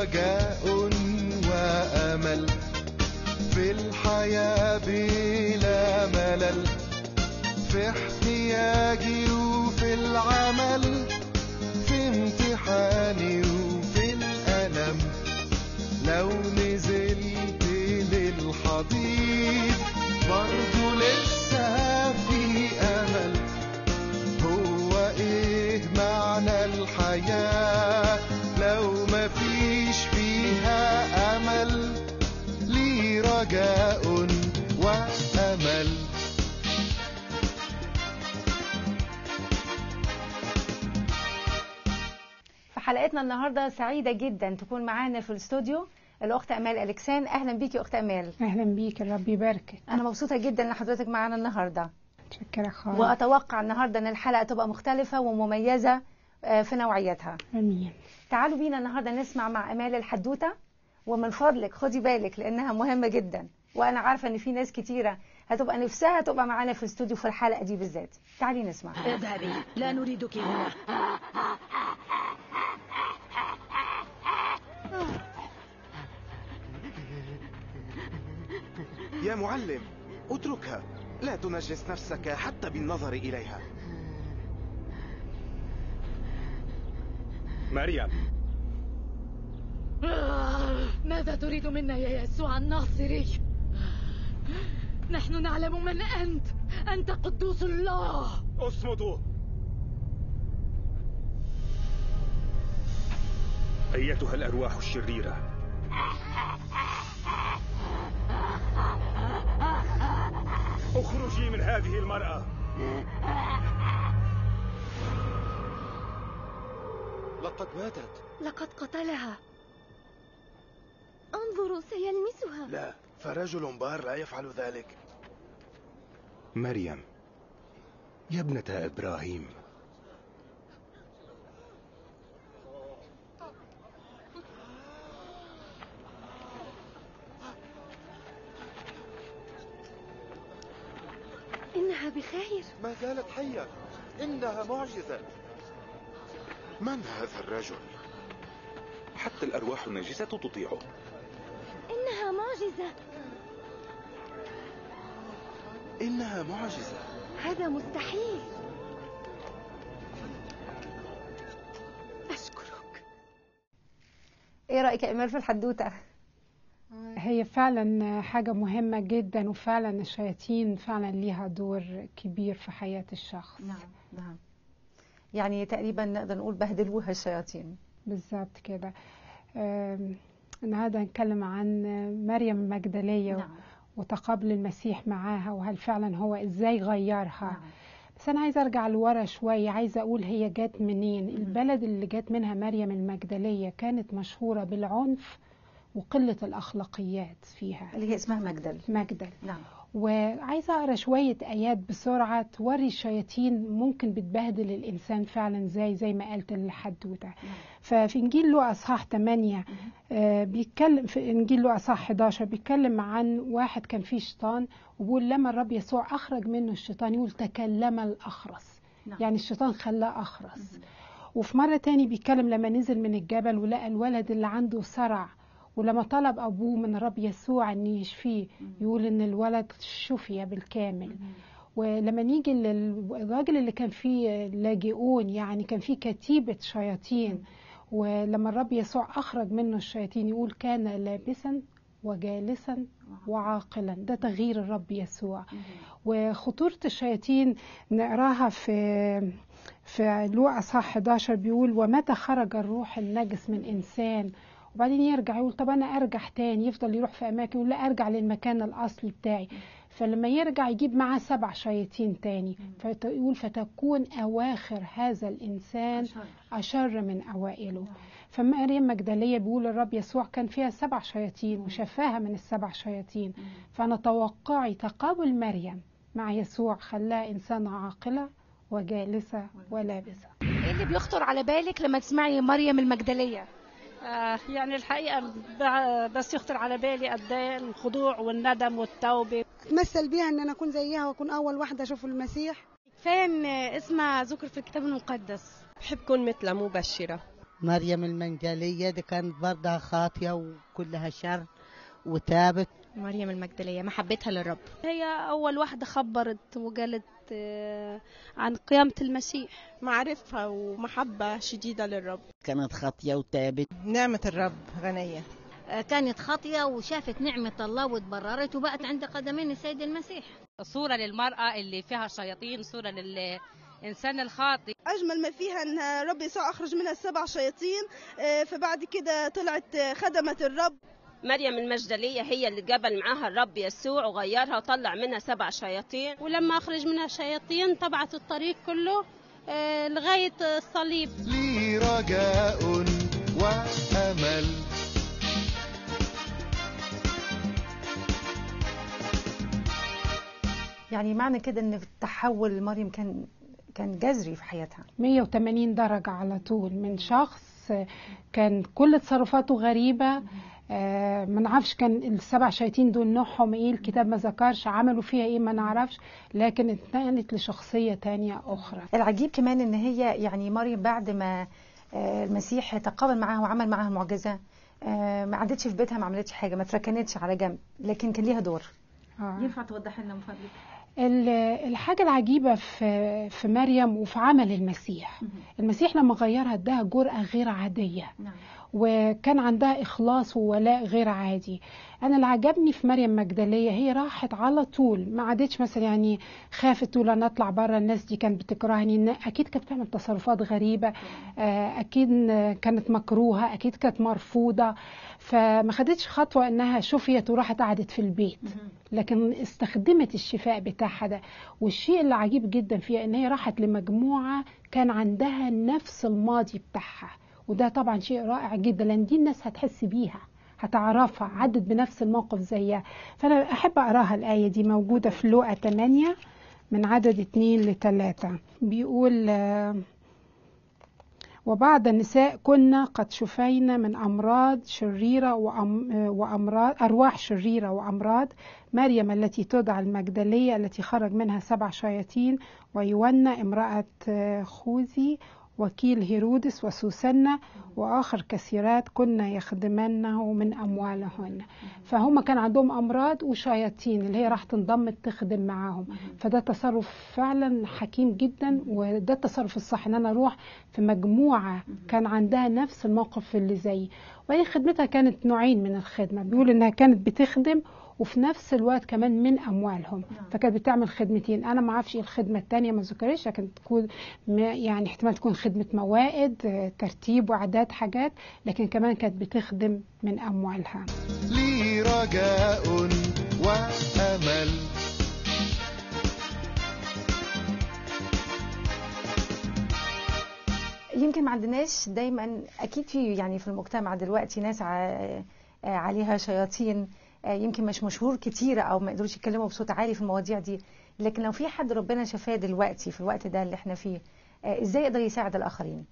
رجاء وأمل في الحياة بلا ملل، في احتياجي وفي العمل، في امتحاني وفي الألم. لو نزلت للحضيض برضو لسه في أمل. هو إيه معنى الحياة لو مفيش فيها أمل؟ لي رجاء وأمل. في حلقتنا النهارده سعيدة جدا تكون معانا في الاستوديو الأخت أمال أليكسان. أهلا بيكي يا أخت أمال. أهلا بيك، رب يباركك. أنا مبسوطة جدا إن حضرتك معانا النهارده. متشكرة خالص. وأتوقع النهارده إن الحلقة تبقى مختلفة ومميزة في نوعيتها. امين. تعالوا بينا النهارده نسمع مع امال الحدوته، ومن فضلك خدي بالك لانها مهمه جدا، وانا عارفه ان في ناس كتيره هتبقى نفسها تبقى معانا في الاستوديو في الحلقه دي بالذات. تعالي نسمع. اذهبي، لا نريدك هنا. يا معلم، اتركها، لا تنجس نفسك حتى بالنظر إليها. مريم، ماذا تريد منا يا يسوع الناصري؟ نحن نعلم من أنت. أنت قدوس الله. اصمتوا. أيتها الأرواح الشريرة، اخرجي من هذه المرأة. لقد ماتت. لقد قتلها. انظروا، سيلمسها. لا، فرجل بار لا يفعل ذلك. مريم يا ابنة إبراهيم، إنها بخير. ما زالت حية. إنها معجزة. من هذا الرجل؟ حتى الأرواح النجسة تطيعه. إنها معجزة. إنها معجزة. هذا مستحيل. أشكرك. ايه رايك يا امال في الحدوته؟ هي فعلا حاجة مهمة جدا، وفعلا الشياطين فعلا ليها دور كبير في حياة الشخص. نعم. يعني تقريبا نقدر نقول بهدلوها الشياطين. بالظبط كده. النهارده هنتكلم عن مريم المجدلية. نعم. وتقابل المسيح معاها، وهل فعلا هو ازاي غيرها. نعم. بس انا عايزه ارجع لورا شويه، عايزه اقول هي جت منين. البلد اللي جت منها مريم المجدلية كانت مشهورة بالعنف وقلة الأخلاقيات فيها، اللي هي اسمها مجدل. نعم. وعايزة أقرأ شوية آيات بسرعة توري الشياطين ممكن بتبهدل الإنسان فعلا زي ما قالت الحدوتة. نعم. ففي إنجيل لوقا أصحاح 8 بيتكلم، في إنجيل لوقا أصحاح 11 بيتكلم عن واحد كان فيه شيطان، وبيقول لما الرب يسوع أخرج منه الشيطان يقول تكلم الأخرس. نعم. يعني الشيطان خلاه أخرس. وفي مرة تاني بيتكلم لما نزل من الجبل ولقى الولد اللي عنده صرع، ولما طلب أبوه من الرب يسوع أن يشفيه يقول أن الولد شفي بالكامل. ولما نيجي للراجل اللي كان فيه لاجئون، يعني كان فيه كتيبة شياطين، ولما الرب يسوع أخرج منه الشياطين يقول كان لابسا وجالسا وعاقلا. ده تغيير الرب يسوع. وخطورة الشياطين نقراها في لوقا اصحاح 11 بيقول ومتى خرج الروح النجس من إنسان، وبعدين يرجع يقول طب أنا أرجع تاني، يفضل يروح في أماكن يقول لا أرجع للمكان الأصلي بتاعي. فلما يرجع يجيب معاه 7 شياطين تاني، فيقول فتكون أواخر هذا الإنسان أشر من أوائله. فمريم مجدلية بيقول الرب يسوع كان فيها 7 شياطين وشفاها من ال7 شياطين. فأنا توقعي تقابل مريم مع يسوع خلاها إنسانة عاقلة وجالسة ولابسة. ايه اللي بيخطر على بالك لما تسمعي مريم المجدلية؟ يعني الحقيقة بس يخطر على بالي قد ايه الخضوع والندم والتوبة. تمثل بيها ان انا اكون زيها واكون اول واحدة اشوف المسيح. كفاية ان اسمها ذكر في الكتاب المقدس. بحب كون مثلها مبشرة. مريم المنجلية دي كانت برضها خاطية وكلها شر وتابت. مريم المجدلية محبتها للرب، هي أول واحدة خبرت وقالت عن قيامة المسيح. معرفة ومحبة شديدة للرب. كانت خاطية وتابت. نعمة الرب غنية. كانت خاطية وشافت نعمة الله واتبررت وبقت عند قدمين السيد المسيح. صورة للمرأة اللي فيها شياطين، صورة للإنسان الخاطئ. أجمل ما فيها أن رب يسوع أخرج منها 7 شياطين، فبعد كده طلعت خدمت الرب. مريم المجدلية هي اللي جبل معاها الرب يسوع وغيرها وطلع منها 7 شياطين، ولما أخرج منها شياطين طبعت الطريق كله لغاية الصليب. لي رجاء وأمل. يعني معنى كده ان التحول مريم كان جذري في حياتها. 180 درجة على طول، من شخص كان كل تصرفاته غريبة، ما نعرفش كان ال7 شياطين دول نوعهم ايه، الكتاب ما ذكرش عملوا فيها ايه ما نعرفش، لكن اتنقلت لشخصية تانية اخرى. العجيب كمان ان هي يعني مريم بعد ما المسيح تقابل معاها وعمل معاها معجزة، ما قعدتش في بيتها، ما عملتش حاجة، ما تركنتش على جنب، لكن كان ليها دور. ينفع توضح لنا من فضلك؟ الحاجة العجيبة في مريم وفي عمل المسيح، المسيح لما غيرها اداها جرأة غير عادية. وكان عندها إخلاص وولاء غير عادي. أنا اللي عجبني في مريم مجدلية هي راحت على طول، ما عادتش مثلا يعني خافت تقول أنا أطلع بره الناس دي كانت بتكرهني، أكيد كانت بتعمل تصرفات غريبة، أكيد كانت مكروهة، أكيد كانت مرفوضة، فما خدتش خطوة إنها شفيت وراحت قعدت في البيت، لكن استخدمت الشفاء بتاعها ده. والشيء اللي عجيب جدا فيها إن هي راحت لمجموعة كان عندها نفس الماضي بتاعها، وده طبعا شيء رائع جدا، لان دي الناس هتحس بيها، هتعرفها، عدت بنفس الموقف زيها. فانا احب اقراها الايه دي، موجوده في لوقا 8 من عدد 2-3. بيقول وبعض النساء كنا قد شفينا من أمراض شريرة وأمراض أرواح شريرة وأمراض، مريم التي تدعى المجدلية التي خرج منها 7 شياطين، ويونا امرأة خوذي وكيل هيرودس، وسوسنة وآخر كثيرات كنا يخدمنه من أموالهن. فهم كان عندهم أمراض وشياطين اللي هي راح تنضم تخدم معاهم. فده تصرف فعلا حكيم جدا، وده التصرف الصح ان انا اروح في مجموعة كان عندها نفس الموقف اللي زي. وهي خدمتها كانت نوعين من الخدمة، بيقول انها كانت بتخدم وفي نفس الوقت كمان من أموالهم، فكانت بتعمل خدمتين. أنا ما أعرفش إيه الخدمة التانية ما ذكرش، لكن تكون يعني احتمال تكون خدمة موائد، ترتيب وعداد حاجات، لكن كمان كانت بتخدم من أموالها. لي رجاء وأمل. يمكن ما عندناش دايما، أكيد في يعني في المجتمع دلوقتي ناس عليها شياطين، يمكن مش مشهور كتير او ما يقدروش يتكلموا بصوت عالي في المواضيع دي، لكن لو في حد ربنا شفاه دلوقتي في الوقت ده اللي احنا فيه، ازاي يقدر يساعد الاخرين؟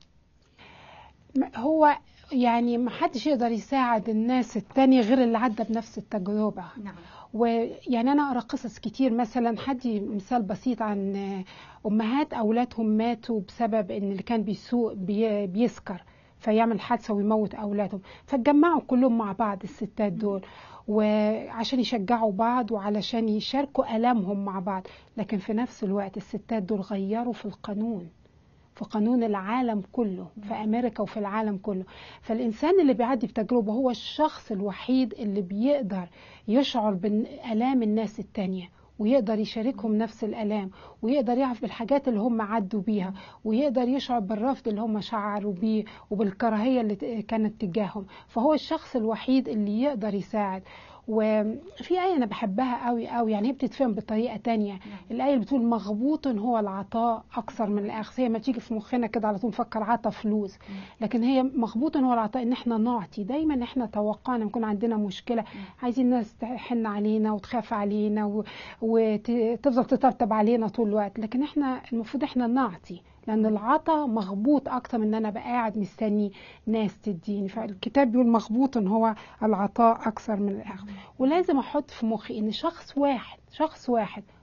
هو يعني ما حدش يقدر يساعد الناس التانية غير اللي عدى بنفس التجربة. نعم. ويعني أنا أقرأ قصص كتير، مثلا حدي مثال بسيط عن أمهات أولادهم ماتوا بسبب إن اللي كان بيسوق بيسكر فيعمل حادثة ويموت أولادهم، فاتجمعوا كلهم مع بعض الستات دول وعشان يشجعوا بعض وعلشان يشاركوا ألامهم مع بعض. لكن في نفس الوقت الستات دول غيروا في القانون، في قانون العالم كله، في أمريكا وفي العالم كله. فالإنسان اللي بيعدي بتجربة هو الشخص الوحيد اللي بيقدر يشعر بألام الناس التانية، ويقدر يشاركهم نفس الألام، ويقدر يعرف بالحاجات اللي هم عدوا بيها، ويقدر يشعر بالرفض اللي هم شعروا بيه وبالكراهية اللي كانت تجاههم. فهو الشخص الوحيد اللي يقدر يساعد. وفي آية أنا بحبها قوي قوي، يعني هي بتتفهم بطريقة تانية. الآية اللي بتقول مغبوط هو العطاء أكثر من الأخذ. هي ما تيجي في مخنا كده على طول نفكر عطا فلوس، لكن هي مغبوط هو العطاء، إن إحنا نعطي. دايما إحنا توقعنا نكون عندنا مشكلة عايزين الناس تحن علينا وتخاف علينا وتفضل تطبطب علينا طول الوقت، لكن إحنا المفروض إحنا نعطي، لأن العطاء مغبوط أكتر من أن أنا بقاعد مستني ناس تديني. فالكتاب بيقول مغبوط هو العطاء أكثر من الأخذ. ولازم أحط في مخي إن شخص واحد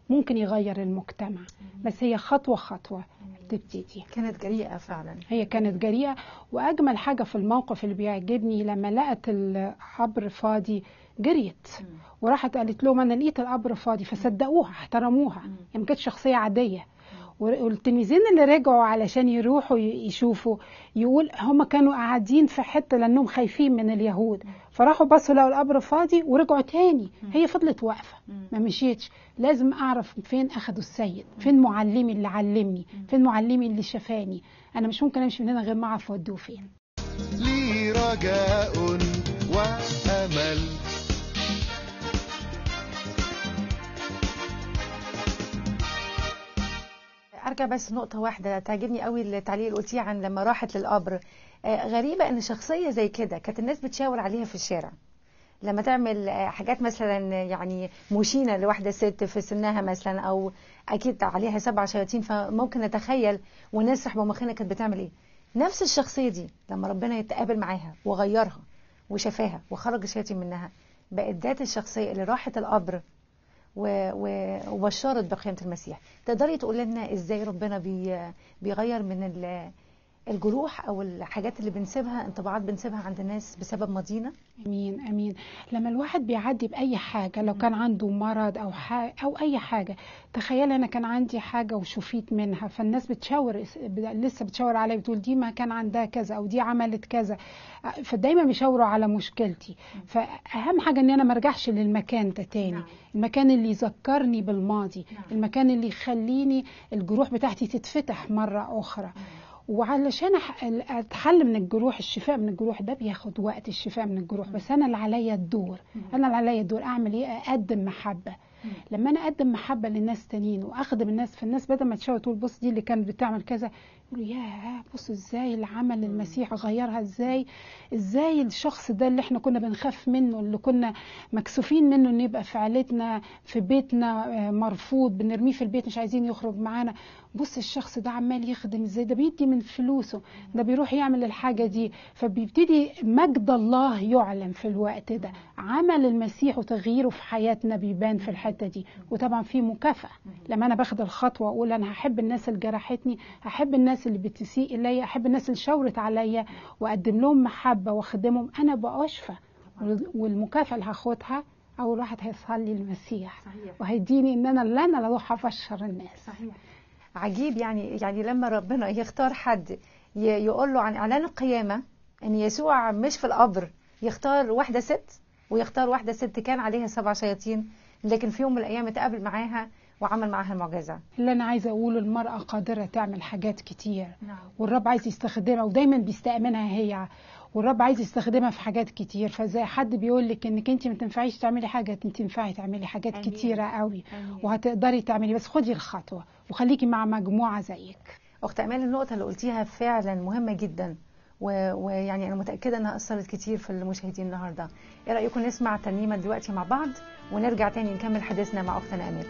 ممكن يغير المجتمع. بس هي خطوة خطوة تبتدي. كانت جريئة فعلا. هي كانت جريئة. وأجمل حاجة في الموقف اللي بيعجبني لما لقت القبر فاضي جريت وراحت قالت لهم أنا لقيت القبر فاضي، فصدقوها احترموها. يعني ما كانتش شخصية عادية. والتلميذين اللي رجعوا علشان يروحوا يشوفوا يقول هم كانوا قاعدين في حتة لأنهم خايفين من اليهود، فراحوا بصوا لقوا القبر فاضي ورجعوا تاني. هي فضلت واقفة ما مشيتش. لازم أعرف فين أخدوا السيد، فين معلمي اللي علمني، فين معلمي اللي شفاني. أنا مش ممكن أمشي من هنا غير ما أعرف ودوه فين. لي رجاء وأمل. ارجع بس نقطة واحدة تعجبني قوي التعليق اللي قلتيه عن لما راحت للقبر. غريبة ان شخصية زي كده كانت الناس بتشاور عليها في الشارع لما تعمل حاجات مثلا يعني مشينة لواحدة ست في سنها مثلا، او اكيد عليها 7 شياطين، فممكن نتخيل ونسرح بمخنا كانت بتعمل ايه. نفس الشخصية دي لما ربنا يتقابل معاها وغيرها وشفاها وخرج الشياطين منها، بقت ذات الشخصية اللي راحت القبر وبشرت بقيامة المسيح. تقدري تقول لنا ازاي ربنا بيغير من الجروح او الحاجات اللي بنسيبها، انطباعات بنسيبها عند الناس بسبب ماضينا؟ امين امين. لما الواحد بيعدي باي حاجه، لو كان عنده مرض او اي حاجه، تخيل انا كان عندي حاجه وشفيت منها، فالناس بتشاور لسه بتشاور عليا بتقول دي ما كان عندها كذا او دي عملت كذا، فدايما بيشاوروا على مشكلتي. فاهم حاجه ان انا ما ارجعش للمكان ده تاني. المكان اللي يذكرني بالماضي، المكان اللي يخليني الجروح بتاعتي تتفتح مره اخرى. وعلشان اتحل من الجروح، الشفاء من الجروح ده بياخد وقت، الشفاء من الجروح. بس انا اللي عليا الدور، انا اللي عليا الدور اعمل ايه؟ اقدم محبه. لما انا اقدم محبه للناس تانيين واخدم الناس، فالناس بدل ما تشاور تقول بص دي اللي كانت بتعمل كذا، يقولوا ياه بص ازاي العمل المسيح غيرها، ازاي الشخص ده اللي احنا كنا بنخاف منه، اللي كنا مكسوفين منه ان يبقى في عيلتنا في بيتنا مرفوض، بنرميه في البيت مش عايزين يخرج معانا، بص الشخص ده عمال يخدم ازاي، ده بيدي من فلوسه، ده بيروح يعمل الحاجة دي. فبيبتدي مجد الله يعلن في الوقت ده، عمل المسيح وتغييره في حياتنا بيبان في الحتة دي. وطبعا في مكافأة لما انا باخد الخطوة واقول انا هحب الناس اللي جرحتني، هحب الناس اللي بتسيء الي، هحب الناس اللي شاورت عليا واقدم لهم محبة واخدمهم، انا بأشفى. والمكافأة اللي هاخدها اول واحد هيصلي المسيح وهيديني ان انا اللي اروح افشر الناس. صحيح. عجيب يعني لما ربنا يختار حد يقول له عن اعلان القيامة ان يسوع مش في القبر، يختار واحدة ست، ويختار واحدة ست كان عليها 7 شياطين، لكن في يوم من الايام اتقابل معاها وعمل معاها المعجزة. اللي انا عايزه اقوله المرأة قادرة تعمل حاجات كتير. والرب عايز يستخدمها ودايما بيستأمنها هي، والرب عايز يستخدمها في حاجات كتير. فزي حد بيقول لك انك انت ما تنفعيش تعملي حاجه، انت تنفعي تعملي حاجات أمين. كتيره قوي. أمين. وهتقدري تعملي، بس خدي الخطوه وخليكي مع مجموعه زيك. اخت امال، النقطه اللي قلتيها فعلا مهمه جدا، ويعني انا متاكده انها اثرت كتير في المشاهدين النهارده. ايه رايكم نسمع ترنيمه دلوقتي مع بعض ونرجع تاني نكمل حديثنا مع اختنا امال؟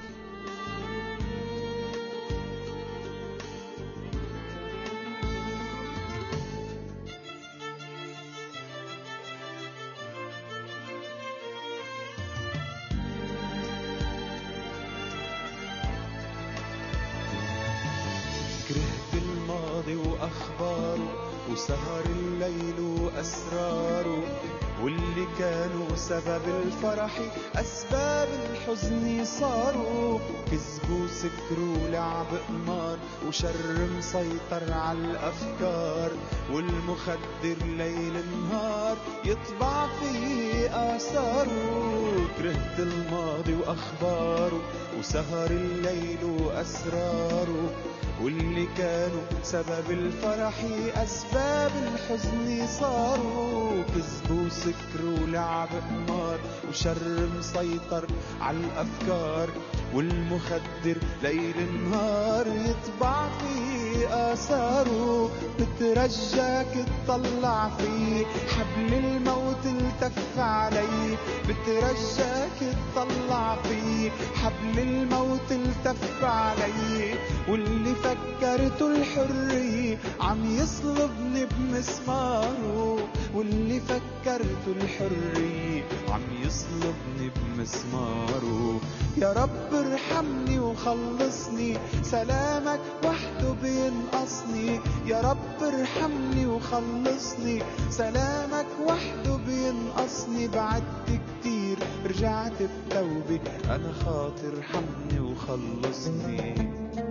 كرهت الماضي وأخباره وسهر الليل وأسراره، واللي كانوا سبب الفرح أسباب الحزن صاروا. كذب وسكر ولعب قمار وشر مسيطر على الأفكار، والمخدر ليل نهار يطبع فيه آثاره. كرهت الماضي وأخباره وسهر الليل وأسراره، واللي كانوا سبب الفرح أسباب الحزن صاروا. كذب وسكر ولعب قمار وشر مسيطر على الأفكار، والمخدر ليل نهار يطبع فيه آثاره. بترجاك تطلع فيه حبل الموت التف علي، بترجاك تطلع فيه حبل الموت التف علي. واللي فكرته الحرية عم يصلبني بمسماره، واللي فكرته الحرية عم يصلبني بمسماره. يا رب ارحمني وخلصني، سلامك وحده بينقصني. يا رب ارحمني وخلصني، سلامك وحده بينقصني. بعدت كتير رجعت بتوبة، أنا خاطر ارحمني وخلصني.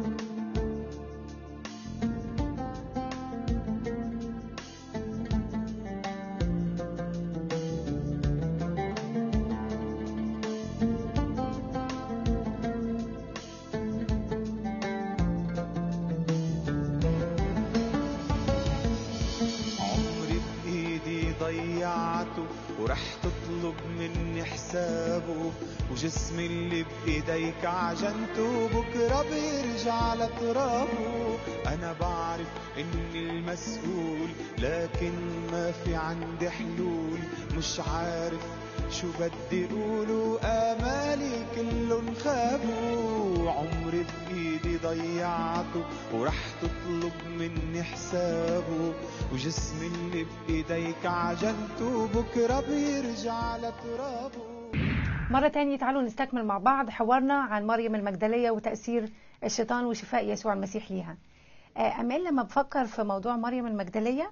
ورح تطلب مني حسابه، وجسمي اللي بإيديك عجنته بكرة بيرجع لترابه. أنا بعرف إني المسؤول، لكن ما في عندي حلول. مش عارف شو بدي قوله، آمالي كلن خابوا. عمري بإيدي ضيعته، ورح تطلب مني حسابه. وجسمي اللي بإيديك عجنته بكرة بيرجع لترابه. مرة تانية تعالوا نستكمل مع بعض حوارنا عن مريم المجدلية وتأثير الشيطان وشفاء يسوع المسيح ليها. أمال لما بفكر في موضوع مريم المجدلية،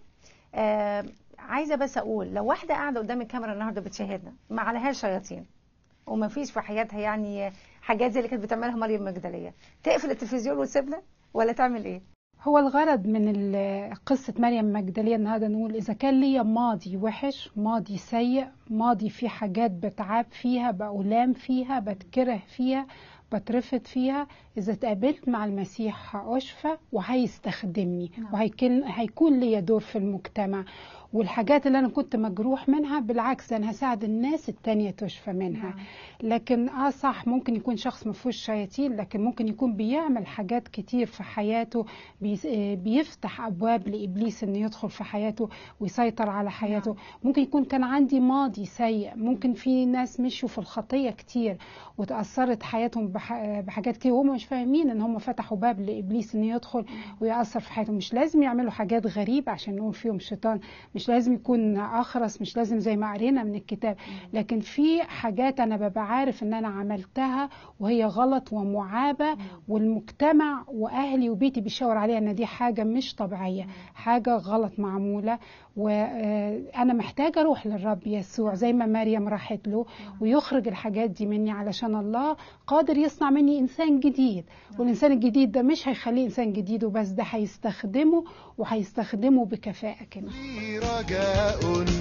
عايزة بس أقول لو واحدة قاعدة قدام الكاميرا النهاردة بتشاهدنا ما عليهاش شياطين وما فيش في حياتها يعني حاجات زي اللي كانت بتعملها مريم المجدلية، تقفل التلفزيون وتسيبنا ولا تعمل إيه؟ هو الغرض من قصة مريم المجدلية النهاردة نقول إذا كان ليا ماضي وحش، ماضي سيء، ماضي فيه حاجات بتعاب فيها، بألام فيها، بتكره فيها، بترفض فيها، إذا تقابلت مع المسيح هأشفى وهيستخدمني وهيكون ليا دور في المجتمع. والحاجات اللي أنا كنت مجروح منها بالعكس أنا هساعد الناس التانية تشفى منها. لكن صح ممكن يكون شخص مفهوش شياطين، لكن ممكن يكون بيعمل حاجات كتير في حياته، بيفتح أبواب لإبليس إنه يدخل في حياته ويسيطر على حياته. ممكن يكون كان عندي ماضي سيء، ممكن في ناس مشوا في الخطية كتير وتأثرت حياتهم بحاجات كتير وهم مش فاهمين إن هم فتحوا باب لإبليس إنه يدخل ويأثر في حياتهم. مش لازم يعملوا حاجات غريبة عشان نقول فيهم شيطان، مش لازم يكون أخرس، مش لازم زي ما قرينا من الكتاب، لكن في حاجات أنا ببقى عارف إن أنا عملتها وهي غلط ومعابة، والمجتمع وأهلي وبيتي بيشاور عليها إن دي حاجة مش طبيعية، حاجة غلط معمولة، وأنا محتاجة أروح للرب يسوع زي ما مريم راحت له ويخرج الحاجات دي مني، علشان الله قادر يصنع مني إنسان جديد. والإنسان الجديد ده مش هيخليه إنسان جديد وبس، ده هيستخدمه وهيستخدمه بكفاءة كمان. رجاء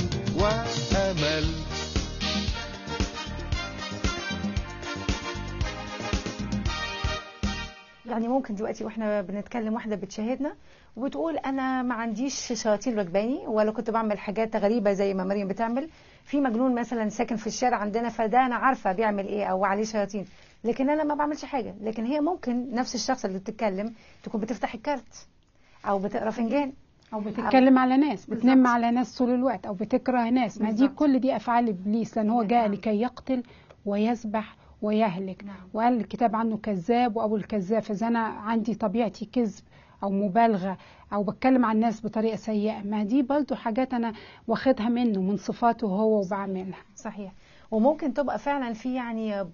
وأمل. يعني ممكن دلوقتي واحنا بنتكلم واحدة بتشاهدنا وبتقول أنا ما عنديش شياطين ركباني ولا كنت بعمل حاجات غريبة زي ما مريم بتعمل، في مجنون مثلا ساكن في الشارع عندنا فده أنا عارفة بيعمل إيه أو عليه شياطين، لكن أنا ما بعملش حاجة. لكن هي ممكن نفس الشخص اللي بتتكلم تكون بتفتح الكارت أو بتقرأ فنجان أو بتتكلم على ناس، بتنم على ناس طول الوقت، أو بتكره ناس. ما دي كل دي أفعال إبليس، لأن هو جاء لكي يقتل ويذبح ويهلك. وقال الكتاب عنه كذاب وأبو الكذاب. فإذا أنا عندي طبيعتي كذب أو مبالغة أو بتكلم عن الناس بطريقة سيئة، ما دي برضو حاجات أنا واخدها منه من صفاته هو وبعملها. صحيح. وممكن تبقى فعلا في يعني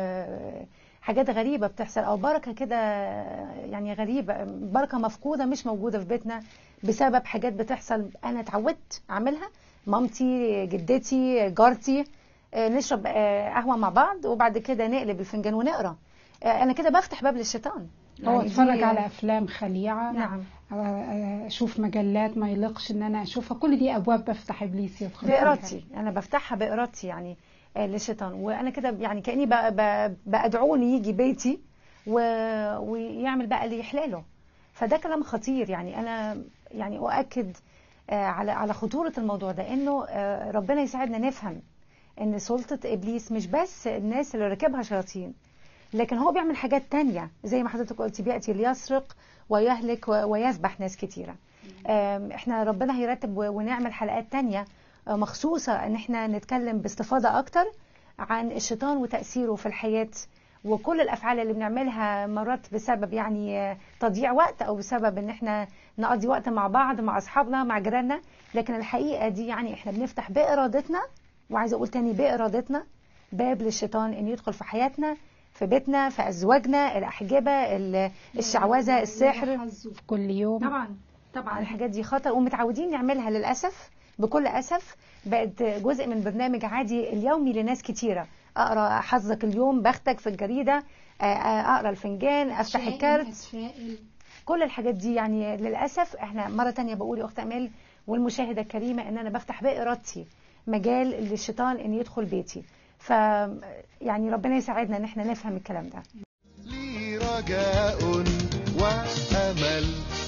حاجات غريبة بتحصل أو بركة كده يعني غريبة، بركة مفقودة مش موجودة في بيتنا بسبب حاجات بتحصل أنا اتعودت أعملها، مامتي، جدتي، جارتي، نشرب قهوة مع بعض وبعد كده نقلب الفنجان ونقرأ. أنا كده بفتح باب للشيطان. هو اتفرج على أفلام خليعة، نعم، أشوف مجلات ما يلقش إن أنا أشوفها، كل دي أبواب بفتح إبليس يدخل بإرادتي، أنا بفتحها بإرادتي يعني للشيطان. وأنا كده يعني كأني بأدعوني يجي بيتي ويعمل بقى اللي يحلاله. فده كلام خطير. يعني أنا يعني أؤكد على خطورة الموضوع ده، إنه ربنا يساعدنا نفهم إن سلطة إبليس مش بس الناس اللي ركبها شياطين، لكن هو بيعمل حاجات تانية زي ما حضرتك قلتي، بيأتي ليسرق ويهلك ويذبح ناس كتيرة. احنا ربنا هيرتب ونعمل حلقات تانية مخصوصة ان احنا نتكلم باستفاضة اكتر عن الشيطان وتأثيره في الحياة وكل الافعال اللي بنعملها مرات بسبب يعني تضييع وقت او بسبب ان احنا نقضي وقت مع بعض مع اصحابنا مع جيراننا. لكن الحقيقة دي يعني احنا بنفتح بإرادتنا، وعايزة اقول تاني بإرادتنا، باب للشيطان ان يدخل في حياتنا في بيتنا، في ازواجنا، الاحجبه، الشعوذه، السحر في كل يوم. طبعا الحاجات دي خطر ومتعودين نعملها للاسف. بكل اسف بقت جزء من برنامج عادي اليومي لناس كتيره. اقرا حظك اليوم، بختك في الجريده، اقرا الفنجان، افتح الكارت، كل الحاجات دي. يعني للاسف احنا مره تانية بقول يا اخت امال والمشاهده الكريمه ان انا بفتح بارادتي مجال للشيطان ان يدخل بيتي. ف يعني ربنا يساعدنا ان احنا نفهم الكلام ده. لي رجاء وامل.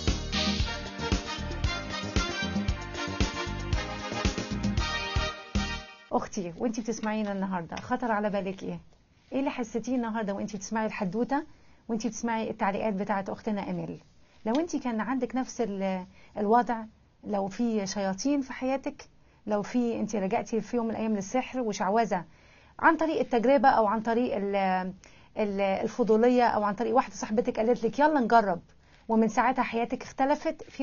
اختي وانتي بتسمعينا النهارده خطر على بالك ايه اللي حسيتيه النهارده وانتي بتسمعي الحدوته وانتي بتسمعي التعليقات بتاعت اختنا امال؟ لو انتي كان عندك نفس الوضع، لو في شياطين في حياتك، لو في انتي لجأتي في يوم من الايام للسحر وشعوذه عن طريق التجربه او عن طريق الفضوليه او عن طريق واحده صاحبتك قالت لك يلا نجرب، ومن ساعتها حياتك اختلفت، في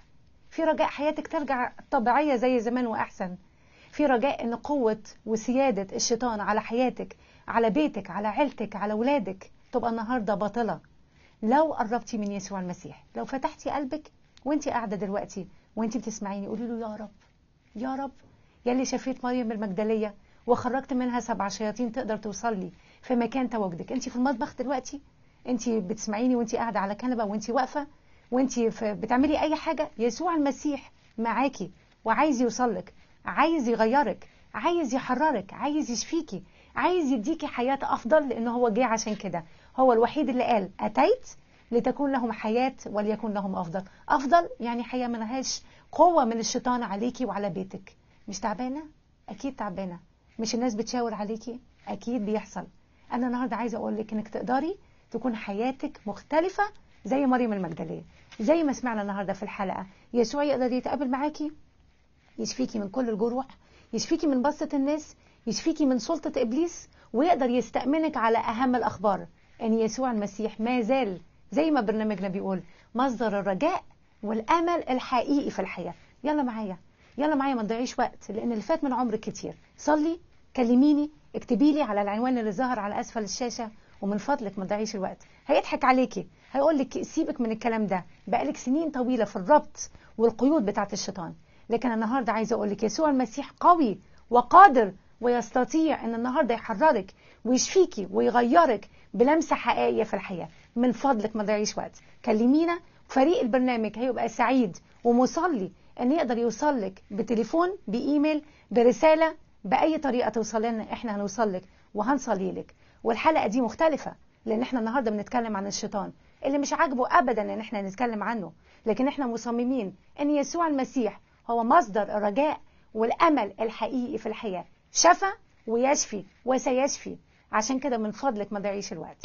رجاء حياتك ترجع طبيعيه زي زمان واحسن. في رجاء ان قوة وسيادة الشيطان على حياتك، على بيتك، على عيلتك، على ولادك تبقى النهاردة باطلة لو قربتي من يسوع المسيح. لو فتحتي قلبك وانتي قاعدة دلوقتي وانتي بتسمعيني قولي له يا رب، يا رب يلي شفيت مريم المجدلية وخرجت منها 7 شياطين تقدر توصل لي في مكان تواجدك. انتي في المطبخ دلوقتي، انتي بتسمعيني وانتي قاعدة على كنبة وانتي واقفة وانتي بتعملي اي حاجة، يسوع المسيح معاكي وعايز يوصلك، عايز يغيرك، عايز يحررك، عايز يشفيكي، عايز يديكي حياة أفضل، لأنه هو جه عشان كده. هو الوحيد اللي قال أتيت لتكون لهم حياة وليكن لهم أفضل. أفضل يعني حياة منهاش قوة من الشيطان عليكي وعلى بيتك. مش تعبانة؟ أكيد تعبانة. مش الناس بتشاور عليكي؟ أكيد بيحصل. أنا النهاردة عايزة أقول لك إنك تقدري تكون حياتك مختلفة زي مريم المجدلية. زي ما سمعنا النهاردة في الحلقة، يسوع يقدر يتقابل معاكي، يشفيكي من كل الجروح، يشفيكي من بسطة الناس، يشفيكي من سلطة إبليس، ويقدر يستأمنك على أهم الأخبار أن يسوع المسيح ما زال زي ما برنامجنا بيقول مصدر الرجاء والأمل الحقيقي في الحياة. يلا معايا، يلا معايا، ما تضيعيش وقت، لأن اللي فات من عمرك كتير. صلي، كلميني، اكتبي لي على العنوان اللي ظهر على أسفل الشاشة، ومن فضلك ما تضيعيش الوقت. هيضحك عليكي، هيقول لك سيبك من الكلام ده، بقالك سنين طويلة في الربط والقيود بتاعت الشيطان. لكن النهاردة عايزة أقول لك يسوع المسيح قوي وقادر ويستطيع أن النهاردة يحررك ويشفيكي ويغيرك بلمسة حقيقية في الحياة. من فضلك ما تضيعيش وقت، كلمينا. فريق البرنامج هيبقى سعيد ومصلي أن يقدر يوصلك بتليفون، بإيميل، برسالة، بأي طريقة توصل لنا احنا هنوصل لك وهنصلي لك. والحلقة دي مختلفة لأن احنا النهاردة بنتكلم عن الشيطان اللي مش عاجبه أبدا أن احنا نتكلم عنه، لكن احنا مصممين أن يسوع المسيح هو مصدر الرجاء والأمل الحقيقي في الحياة. شفى ويشفي وسيشفي. عشان كده من فضلك ما تضيعيش الوقت.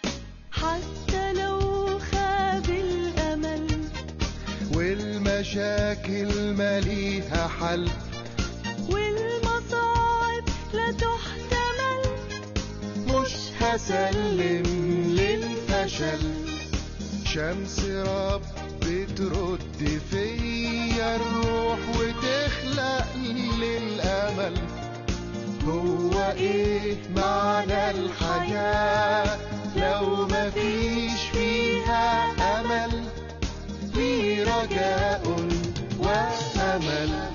حتى لو خاب الأمل والمشاكل ماليها حل والمصاعب لا تحتمل، مش هسلم للفشل. شمس رب بترد فيا الروح وتخلق للأمل. هو ايه معنى الحياة لو مفيش فيها أمل؟ لي رجاء وأمل.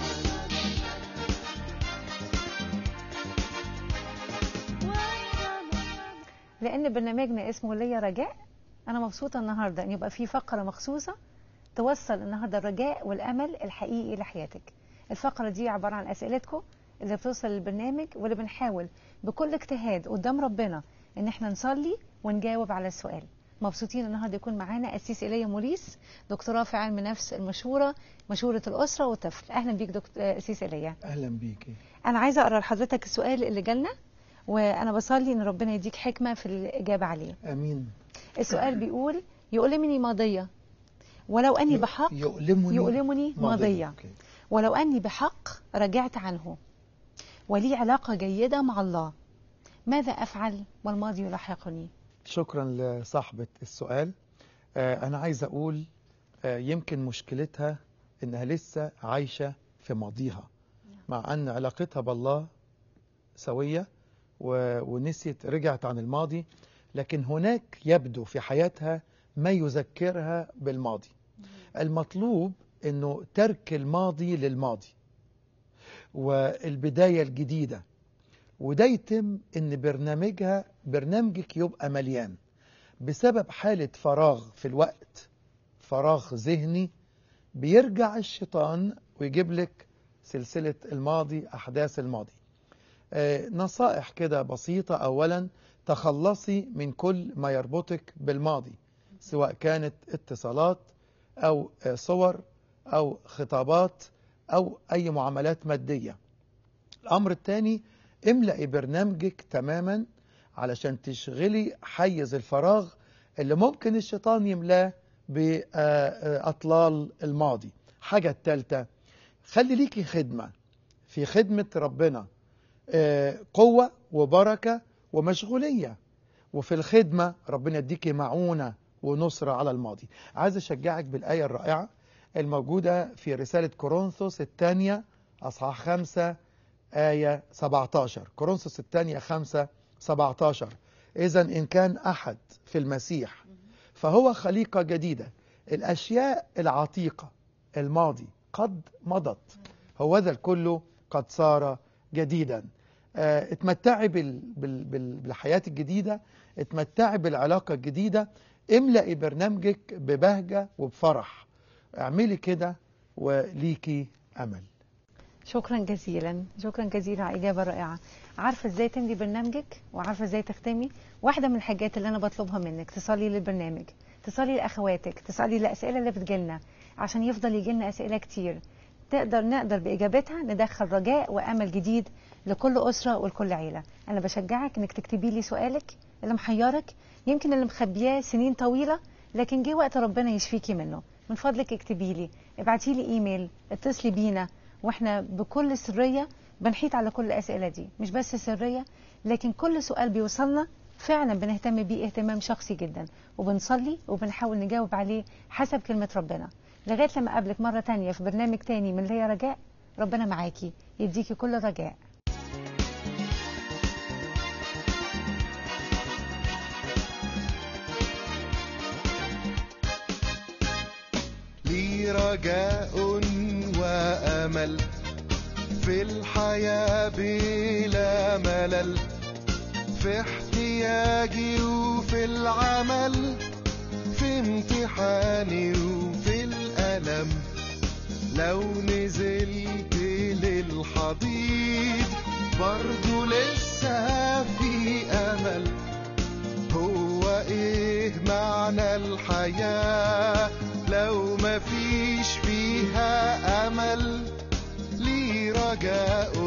لأن برنامجنا اسمه ليا رجاء، أنا مبسوطة النهاردة أن يبقى في فقرة مخصوصة توصل النهاردة الرجاء والأمل الحقيقي لحياتك. الفقرة دي عبارة عن أسئلتكم اللي بتوصل للبرنامج، واللي بنحاول بكل اجتهاد قدام ربنا ان احنا نصلي ونجاوب على السؤال. مبسوطين النهارده يكون معانا قسيس ايليا موريس، دكتوراه في علم النفس المشهوره، مشوره الاسره والطفل. اهلا بيك قسيس ايليا. اهلا بيكي. انا عايزه اقرا لحضرتك السؤال اللي جالنا، وانا بصلي ان ربنا يديك حكمه في الاجابه عليه. امين. السؤال بيقول: يؤلمني ماضيه ولو اني بحق يؤلمني ماضيه ولو اني بحق رجعت عنه، ولي علاقة جيدة مع الله، ماذا أفعل والماضي يلاحقني؟ شكرا لصاحبة السؤال. أنا عايز أقول يمكن مشكلتها إنها لسه عايشة في ماضيها، مع أن علاقتها بالله سوية ونسيت، رجعت عن الماضي. لكن هناك يبدو في حياتها ما يذكرها بالماضي. المطلوب انه ترك الماضي للماضي والبداية الجديدة، وده يتم ان برنامجك يبقى مليان بسبب حالة فراغ في الوقت، فراغ ذهني. بيرجع الشيطان ويجيب لك سلسلة الماضي، أحداث الماضي. نصائح كده بسيطة. أولا، تخلصي من كل ما يربطك بالماضي، سواء كانت اتصالات أو صور أو خطابات أو أي معاملات مادية. الأمر الثاني، املئي برنامجك تماما علشان تشغلي حيز الفراغ اللي ممكن الشيطان يملاه بأطلال الماضي. حاجة الثالثة، خلي ليكي خدمة في خدمة ربنا، قوة وبركة ومشغولية، وفي الخدمة ربنا يديكي معونة ونصرة على الماضي. عايز أشجعك بالآية الرائعة الموجودة في رسالة كورنثوس الثانية أصحاح 5 آية 17. كورنثوس الثانية 5:17. إذن إن كان أحد في المسيح فهو خليقة جديدة، الأشياء العتيقة الماضي قد مضت، هوذا الكل قد صار جديدا. اتمتعي بالحياة الجديدة، اتمتعي بالعلاقة الجديدة، املئي برنامجك ببهجة وبفرح. اعملي كده وليكي أمل. شكرا جزيلا، شكرا جزيلا على إجابة رائعة. عارفة ازاي تملي برنامجك وعارفة ازاي تختمي؟ واحدة من الحاجات اللي أنا بطلبها منك تصلي للبرنامج، تصلي لأخواتك، تصلي للأسئلة اللي بتجيلنا عشان يفضل يجيلنا أسئلة كتير نقدر بإجابتها ندخل رجاء وأمل جديد لكل أسرة ولكل عيلة. أنا بشجعك إنك تكتبي لي سؤالك اللي محيرك، يمكن اللي مخبياه سنين طويلة لكن جه وقت ربنا يشفيكي منه. من فضلك اكتبي لي، ابعتي لي إيميل، اتصلي بينا، واحنا بكل سرية بنحيط على كل الأسئلة دي. مش بس سرية، لكن كل سؤال بيوصلنا فعلا بنهتم بيه اهتمام شخصي جدا، وبنصلي وبنحاول نجاوب عليه حسب كلمة ربنا. لغاية لما أقابلك مرة تانية في برنامج تاني من ليا رجاء. ربنا معاكي، يديكي كل رجاء. لي رجاء وأمل في الحياة بلا ملل، في احتياجي وفي العمل، في امتحاني وفي الألم. لو نزلت للحضيض برضو لسه في أمل. هو إيه معنى الحياة لو مفيش فيها أمل؟ لي رجاء